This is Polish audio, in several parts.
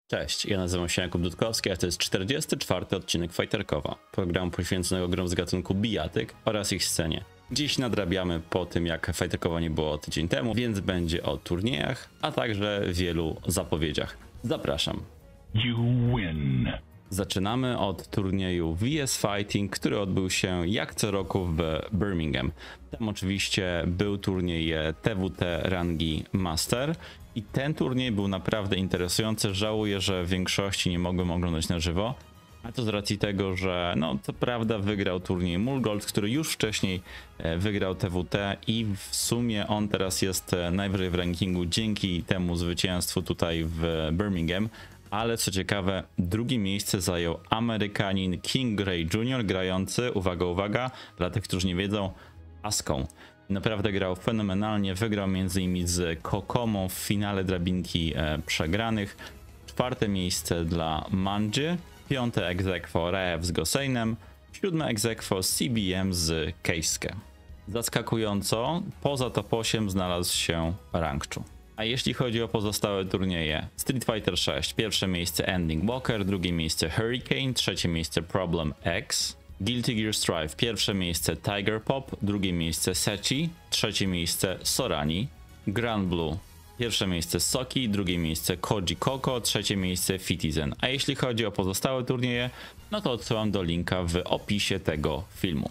Cześć, ja nazywam się Jakub Dudkowski, a to jest 44. odcinek Fighterkowa, programu poświęconego grom z gatunku bijatyk oraz ich scenie. Dziś nadrabiamy po tym, jak Fighterkowa nie było tydzień temu, więc będzie o turniejach, a także wielu zapowiedziach. Zapraszam. You win. Zaczynamy od turnieju VS Fighting, który odbył się jak co roku w Birmingham. Tam oczywiście był turniej TWT rangi Master i ten turniej był naprawdę interesujący. Żałuję, że w większości nie mogłem oglądać na żywo, a to z racji tego, że no co prawda wygrał turniej Mulgold, który już wcześniej wygrał TWT i w sumie on teraz jest najwyżej w rankingu dzięki temu zwycięstwu tutaj w Birmingham. Ale co ciekawe, drugie miejsce zajął Amerykanin King Gray Jr. grający, uwaga, uwaga, dla tych, którzy nie wiedzą, Aską. Naprawdę grał fenomenalnie, wygrał m.in. z Kokomą w finale drabinki przegranych. Czwarte miejsce dla Manji, piąte ex aequo Raev z Goseinem, siódme ex aequo CBM z Keisuke. Zaskakująco, poza top 8 znalazł się Rangchu. A jeśli chodzi o pozostałe turnieje, Street Fighter 6, pierwsze miejsce Ending Walker, drugie miejsce Hurricane, trzecie miejsce Problem X, Guilty Gear Strive, pierwsze miejsce Tiger Pop, drugie miejsce Sechi, trzecie miejsce Sorani, Grand Blue, pierwsze miejsce Soki, drugie miejsce Koji Koko, trzecie miejsce Fitizen. A jeśli chodzi o pozostałe turnieje, no to odsyłam do linka w opisie tego filmu.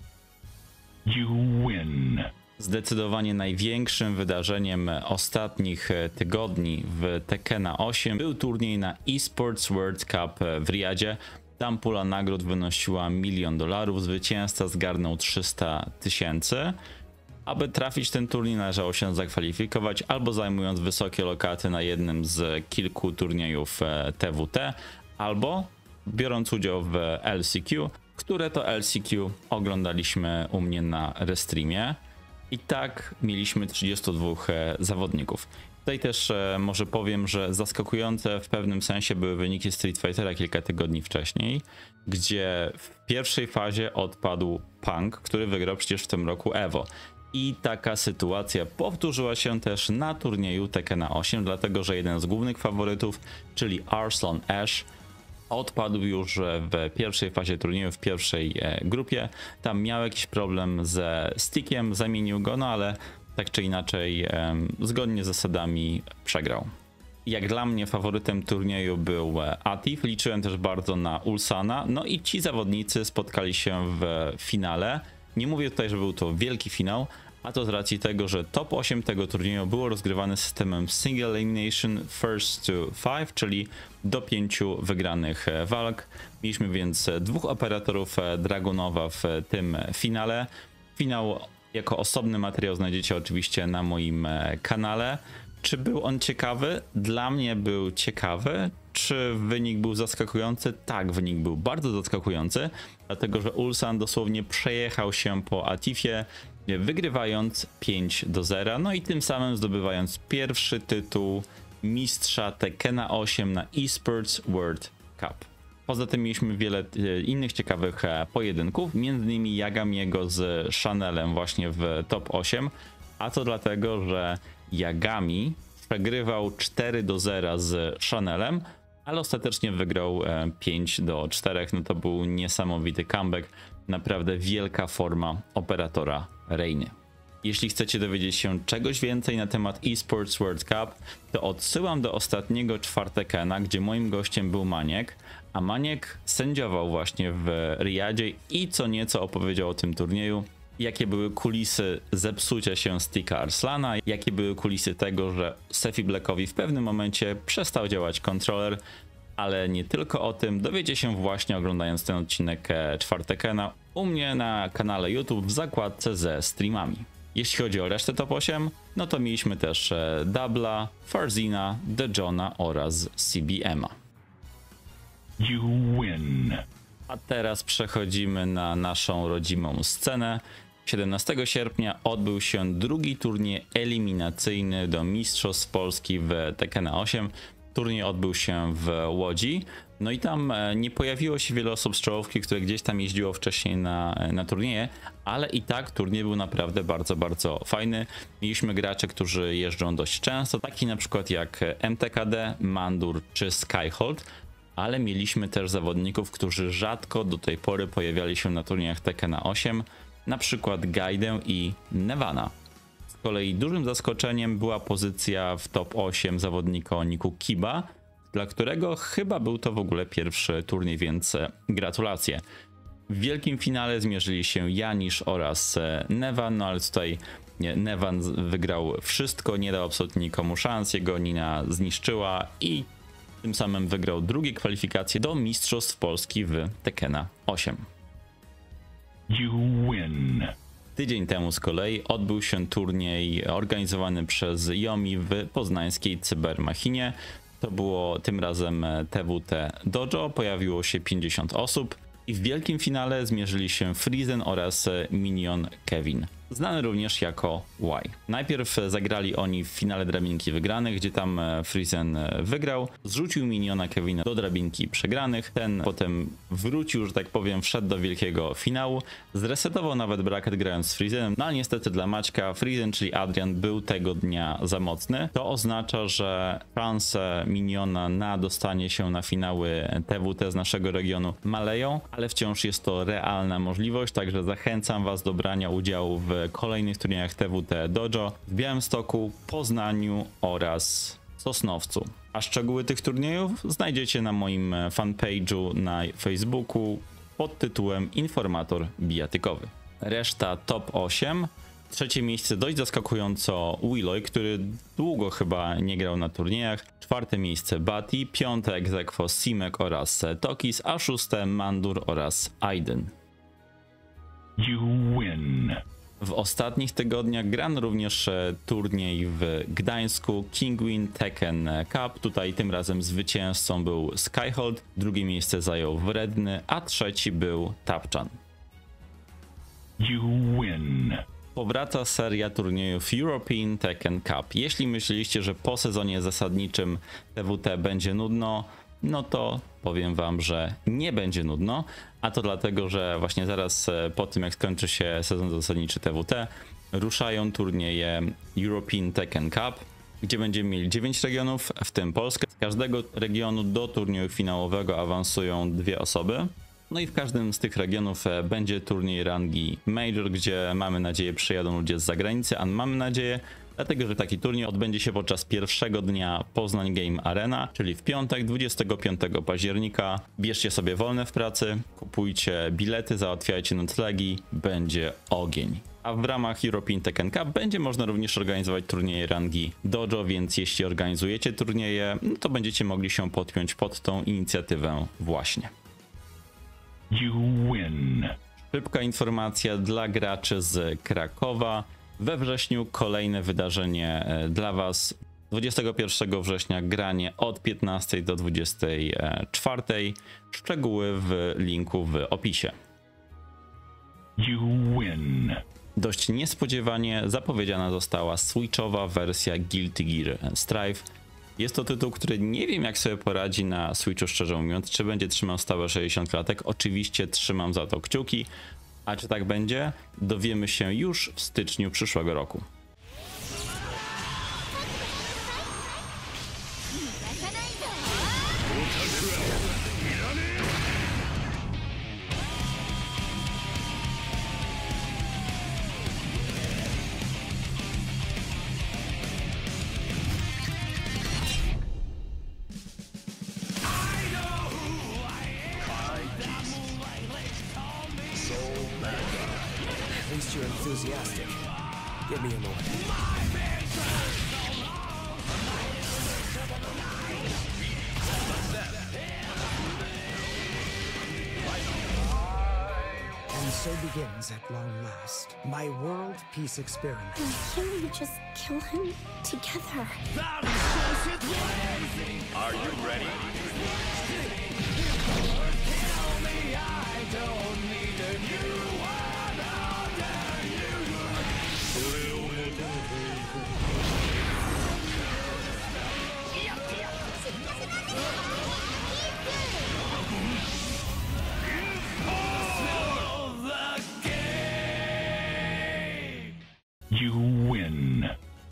You win. Zdecydowanie największym wydarzeniem ostatnich tygodni w Tekkena 8 był turniej na eSports World Cup w Riyadzie. Tam pula nagród wynosiła $1 milion, zwycięzca zgarnął 300 000. Aby trafić ten turniej należało się zakwalifikować albo zajmując wysokie lokaty na jednym z kilku turniejów TWT, albo biorąc udział w LCQ, które to LCQ oglądaliśmy u mnie na restreamie. I tak mieliśmy 32 zawodników. Tutaj też może powiem, że zaskakujące w pewnym sensie były wyniki Street Fightera kilka tygodni wcześniej, gdzie w pierwszej fazie odpadł Punk, który wygrał przecież w tym roku Evo. I taka sytuacja powtórzyła się też na turnieju Tekkena 8, dlatego że jeden z głównych faworytów, czyli Arslan Ash, odpadł już w pierwszej fazie turnieju, w pierwszej grupie. Tam miał jakiś problem ze stickiem, zamienił go, no ale tak czy inaczej zgodnie z zasadami przegrał. Jak dla mnie faworytem turnieju był Atif, liczyłem też bardzo na Ulsana, no i ci zawodnicy spotkali się w finale. Nie mówię tutaj, że był to wielki finał, a to z racji tego, że top 8 tego turnieju było rozgrywane systemem Single Elimination First to 5, czyli do 5 wygranych walk. Mieliśmy więc dwóch operatorów Dragunowa w tym finale. Finał jako osobny materiał znajdziecie oczywiście na moim kanale. Czy był on ciekawy? Dla mnie był ciekawy. Czy wynik był zaskakujący? Tak, wynik był bardzo zaskakujący, dlatego że Ulsan dosłownie przejechał się po Atifie, wygrywając 5-0, no i tym samym zdobywając pierwszy tytuł mistrza Tekkena 8 na eSports World Cup. Poza tym mieliśmy wiele innych ciekawych pojedynków, m.in. Yagamiego z Chanelem właśnie w top 8, a to dlatego, że Yagami przegrywał 4-0 z Chanelem, ale ostatecznie wygrał 5-4, no to był niesamowity comeback, naprawdę wielka forma operatora Reiny. Jeśli chcecie dowiedzieć się czegoś więcej na temat eSports World Cup, to odsyłam do ostatniego czwartekena, gdzie moim gościem był Maniek, a Maniek sędziował właśnie w Riyadzie i co nieco opowiedział o tym turnieju, jakie były kulisy zepsucia się sticka Arslana, jakie były kulisy tego, że Sefi Blackowi w pewnym momencie przestał działać kontroler, ale nie tylko o tym dowiecie się właśnie oglądając ten odcinek czwartekena u mnie na kanale YouTube w zakładce ze streamami. Jeśli chodzi o resztę top 8, no to mieliśmy też Dubla, Farzina, The Johna oraz CBM'a. You win. A teraz przechodzimy na naszą rodzimą scenę. 17 sierpnia odbył się drugi turniej eliminacyjny do Mistrzostw Polski w Tekkena 8. Turniej odbył się w Łodzi. No i tam nie pojawiło się wiele osób z czołówki, które gdzieś tam jeździło wcześniej na turnieje, ale i tak turniej był naprawdę bardzo, bardzo fajny. Mieliśmy graczy, którzy jeżdżą dość często, taki na przykład jak MTKD, Mandur czy Skyhold, ale mieliśmy też zawodników, którzy rzadko do tej pory pojawiali się na turniejach Tekkena 8, na przykład Gaidę i Nevana. Z kolei dużym zaskoczeniem była pozycja w top 8 zawodnika o niku Kiba, dla którego chyba był to w ogóle pierwszy turniej, więc gratulacje. W wielkim finale zmierzyli się Janisz oraz Nevan, no ale tutaj Nevan wygrał wszystko, nie dał absolutnie nikomu szans, jego Nina zniszczyła i tym samym wygrał drugie kwalifikacje do Mistrzostw Polski w Tekkena 8. You win. Tydzień temu z kolei odbył się turniej organizowany przez Yomi w poznańskiej Cybermachinie. To było tym razem TWT Dojo, pojawiło się 50 osób i w wielkim finale zmierzyli się Frizen oraz Minion Kevin, znany również jako Y. Najpierw zagrali oni w finale drabinki wygranych, gdzie tam Frizen wygrał, zrzucił Miniona Kevina do drabinki przegranych, ten potem wrócił, że tak powiem, wszedł do wielkiego finału, zresetował nawet bracket grając z Frizenem, no ale niestety dla Maćka Frizen, czyli Adrian, był tego dnia za mocny. To oznacza, że szanse Miniona na dostanie się na finały TWT z naszego regionu maleją, ale wciąż jest to realna możliwość, także zachęcam was do brania udziału w kolejnych turniejach TWT Dojo w Białymstoku, Poznaniu oraz Sosnowcu. A szczegóły tych turniejów znajdziecie na moim fanpage'u na Facebooku pod tytułem Informator Bijatykowy. Reszta top 8. Trzecie miejsce dość zaskakująco Willoy, który długo chyba nie grał na turniejach. Czwarte miejsce Bati, piąte ex aequo Simek oraz Tokis, a szóste Mandur oraz Aiden. You win. W ostatnich tygodniach grano również turniej w Gdańsku Kingwin Tekken Cup. Tutaj tym razem zwycięzcą był Skyhold, drugie miejsce zajął Wredny, a trzeci był Tapchan. You win. Powraca seria turniejów European Tekken Cup. Jeśli myśleliście, że po sezonie zasadniczym TWT będzie nudno, no to powiem wam, że nie będzie nudno, a to dlatego, że właśnie zaraz po tym, jak skończy się sezon zasadniczy TWT, ruszają turnieje European Tekken Cup, gdzie będziemy mieli 9 regionów, w tym Polskę. Z każdego regionu do turnieju finałowego awansują 2 osoby. No i w każdym z tych regionów będzie turniej rangi Major, gdzie mamy nadzieję przyjadą ludzie z zagranicy, a mamy nadzieję, dlatego że taki turniej odbędzie się podczas pierwszego dnia Poznań Game Arena, czyli w piątek 25 października. Bierzcie sobie wolne w pracy, kupujcie bilety, załatwiajcie noclegi, będzie ogień. A w ramach European Tekken Cup będzie można również organizować turnieje rangi Dojo, więc jeśli organizujecie turnieje, no to będziecie mogli się podpiąć pod tą inicjatywę właśnie. You win. Szybka informacja dla graczy z Krakowa. We wrześniu kolejne wydarzenie dla was. 21 września granie od 15 do 24. Szczegóły w linku w opisie. You win. Dość niespodziewanie zapowiedziana została switchowa wersja Guilty Gear Strive. Jest to tytuł, który nie wiem jak sobie poradzi na Switchu, szczerze mówiąc, czy będzie trzymał stałe 60 klatek. Oczywiście trzymam za to kciuki, a czy tak będzie, dowiemy się już w styczniu przyszłego roku. At least you're enthusiastic. Get me in the way. And so begins, at long last, my world peace experiment. Can we just kill him together? Are you ready?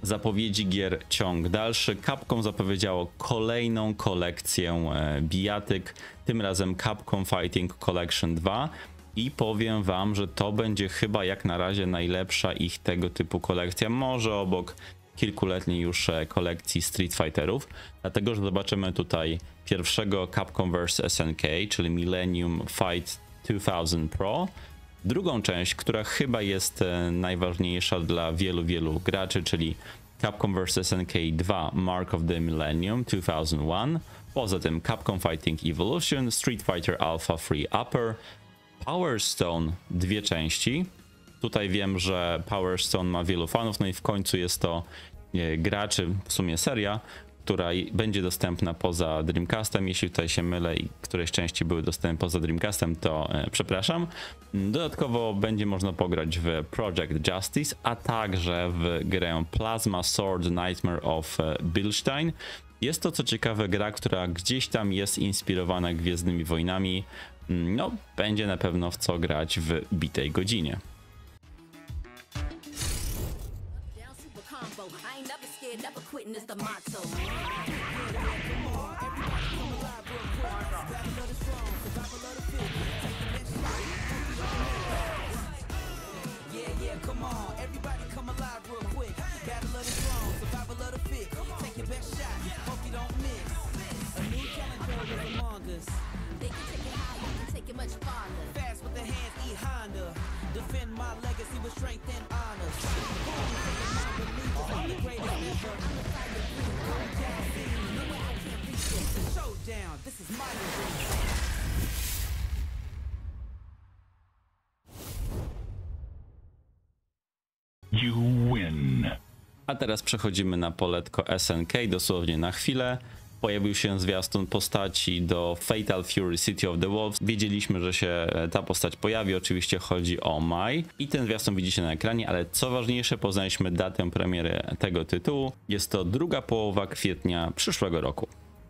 Zapowiedzi gier ciąg dalszy. Capcom zapowiedziało kolejną kolekcję bijatyk, tym razem Capcom Fighting Collection 2 i powiem wam, że to będzie chyba jak na razie najlepsza ich tego typu kolekcja, może obok kilkuletniej już kolekcji Street Fighterów, dlatego że zobaczymy tutaj pierwszego Capcom vs SNK, czyli Millennium Fight 2000 Pro, drugą część, która chyba jest najważniejsza dla wielu graczy, czyli Capcom vs SNK 2 Mark of the Millennium 2001, poza tym Capcom Fighting Evolution, Street Fighter Alpha Free Upper, Power Stone, dwie części. Tutaj wiem, że Power Stone ma wielu fanów, no i w końcu jest to graczy, w sumie seria, która będzie dostępna poza Dreamcastem. Jeśli tutaj się mylę i któreś części były dostępne poza Dreamcastem, to przepraszam. Dodatkowo będzie można pograć w Project Justice, a także w grę Plasma Sword Nightmare of Bilstein. Jest to, co ciekawe, gra, która gdzieś tam jest inspirowana Gwiezdnymi Wojnami. No, będzie na pewno w co grać w bitej godzinie. You win. A teraz przechodzimy na poletko SNK, dosłownie na chwilę. Pojawił się zwiastun postaci do Fatal Fury City of the Wolves. Wiedzieliśmy, że się ta postać pojawi, oczywiście chodzi o Mai. I ten zwiastun widzicie na ekranie, ale co ważniejsze, poznaliśmy datę premiery tego tytułu. Jest to druga połowa kwietnia przyszłego roku.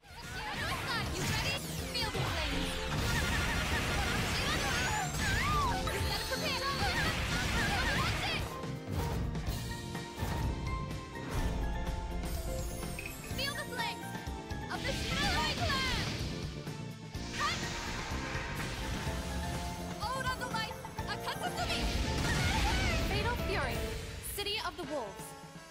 Fatal Fury, City of the Wolves.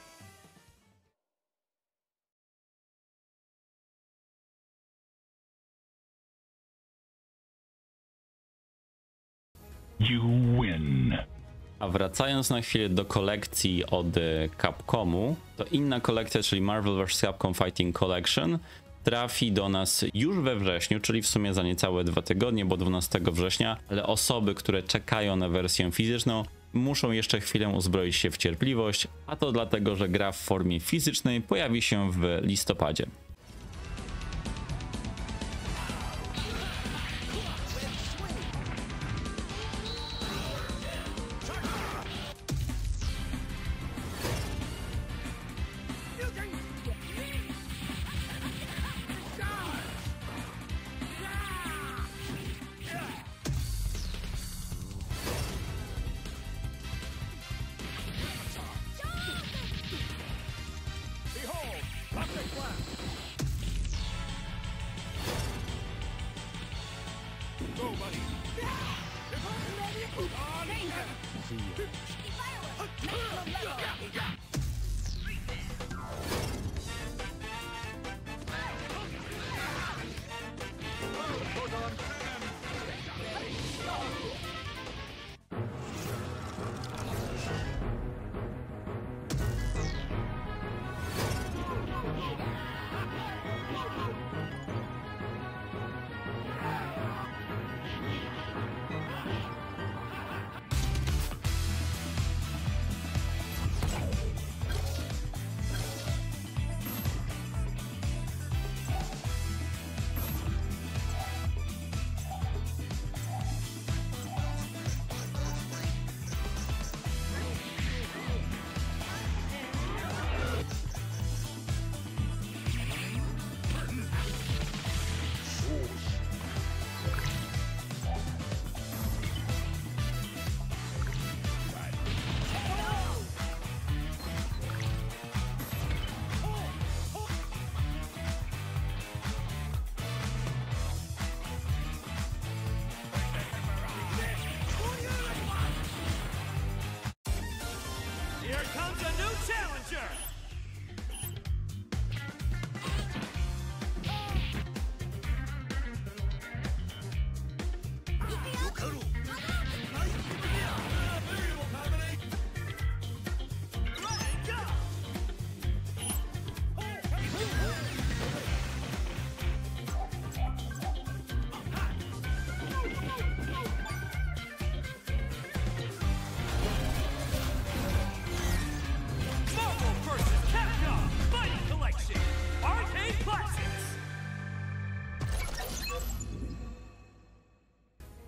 You win. A wracając na chwilę do kolekcji od Capcomu, to inna kolekcja, czyli Marvel vs. Capcom Fighting Collection, trafi do nas już we wrześniu, czyli w sumie za niecałe 2 tygodnie, bo 12 września, ale osoby, które czekają na wersję fizyczną, muszą jeszcze chwilę uzbroić się w cierpliwość, a to dlatego, że gra w formie fizycznej pojawi się w listopadzie.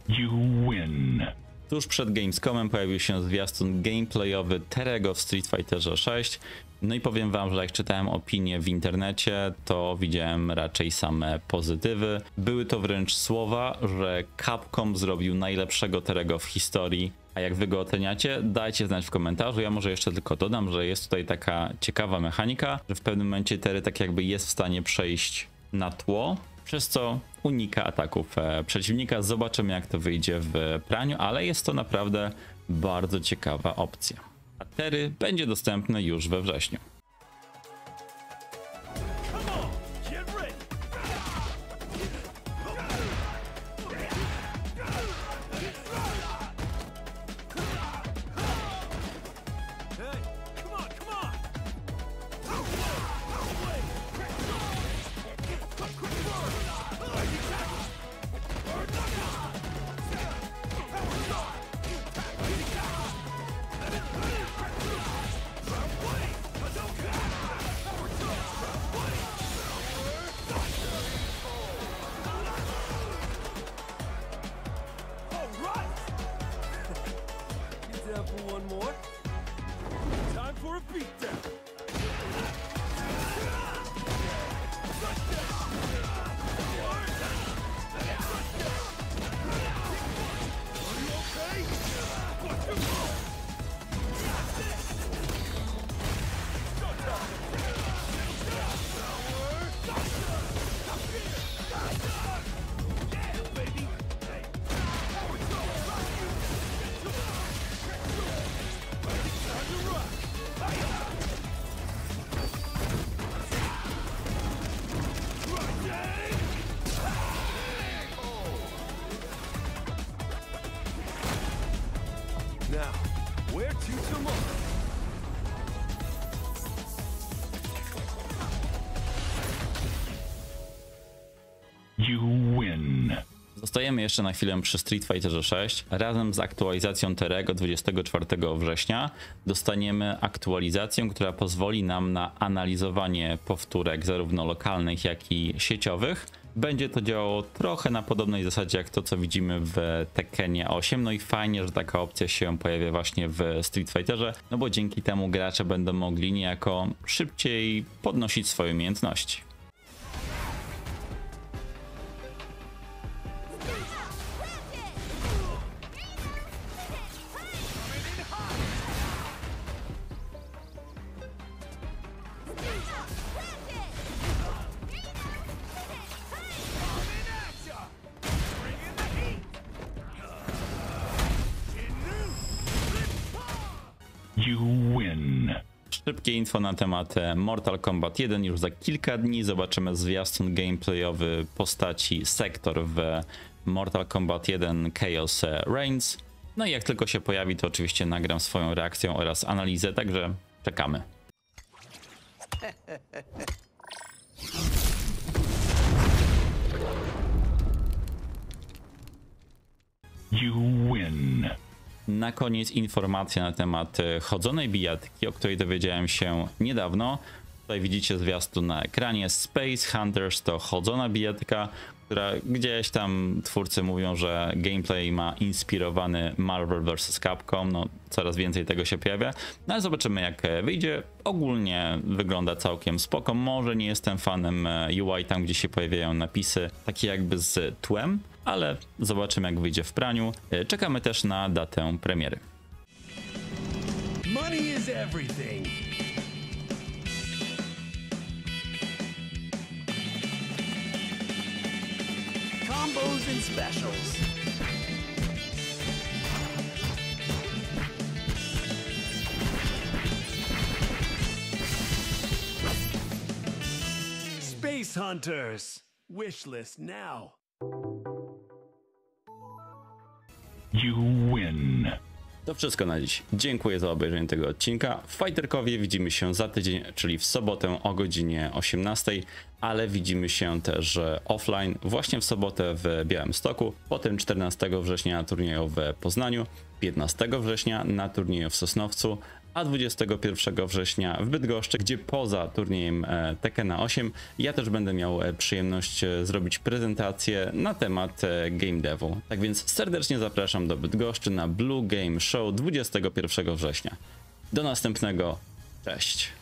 You win. Tuż przed Gamescomem pojawił się zwiastun gameplayowy Terego w Street Fighterze 6. No i powiem wam, że jak czytałem opinie w internecie, to widziałem raczej same pozytywy. Były to wręcz słowa, że Capcom zrobił najlepszego Terego w historii. A jak wy go oceniacie, dajcie znać w komentarzu. Ja może jeszcze tylko dodam, że jest tutaj taka ciekawa mechanika, że w pewnym momencie Tery tak jakby jest w stanie przejść na tło, przez co unika ataków przeciwnika. Zobaczymy, jak to wyjdzie w praniu, ale jest to naprawdę bardzo ciekawa opcja. A Tery będzie dostępny już we wrześniu. For one more. Time for a beatdown. Are you okay? Watch your move. Yeah, baby. Now, where to tomorrow? You win. Zostajemy jeszcze na chwilę przy Street Fighterze 6. Razem z aktualizacją Terego 24 września dostaniemy aktualizację, która pozwoli nam na analizowanie powtórek zarówno lokalnych, jak i sieciowych. Będzie to działało trochę na podobnej zasadzie jak to, co widzimy w Tekkenie 8. No i fajnie, że taka opcja się pojawia właśnie w Street Fighterze, no bo dzięki temu gracze będą mogli niejako szybciej podnosić swoje umiejętności. You win. Szybkie info na temat Mortal Kombat 1. Już za kilka dni zobaczymy zwiastun gameplayowy postaci Sektor w Mortal Kombat 1 Chaos Reigns. No i jak tylko się pojawi, to oczywiście nagram swoją reakcję oraz analizę, także czekamy. You win. Na koniec informacja na temat chodzonej bijatyki, o której dowiedziałem się niedawno. Tutaj widzicie zwiastun na ekranie. Space Hunters to chodzona bijatyka, która gdzieś tam twórcy mówią, że gameplay ma inspirowany Marvel vs. Capcom. No, coraz więcej tego się pojawia. No ale zobaczymy, jak wyjdzie. Ogólnie wygląda całkiem spoko. Może nie jestem fanem UI, tam gdzie się pojawiają napisy takie jakby z tłem, ale zobaczymy, jak wyjdzie w praniu. Czekamy też na datę premiery. Money is everything. Combos and specials. Space Hunters. Wish list now. You win. To wszystko na dziś. Dziękuję za obejrzenie tego odcinka. W Fighterkowie widzimy się za tydzień, czyli w sobotę o godzinie 18, ale widzimy się też offline właśnie w sobotę w Białymstoku, potem 14 września na turnieju w Poznaniu, 15 września na turnieju w Sosnowcu, a 21 września w Bydgoszczy, gdzie poza turniejem Tekkena 8 ja też będę miał przyjemność zrobić prezentację na temat game devu. Tak więc serdecznie zapraszam do Bydgoszczy na Blue Game Show 21 września. Do następnego, cześć!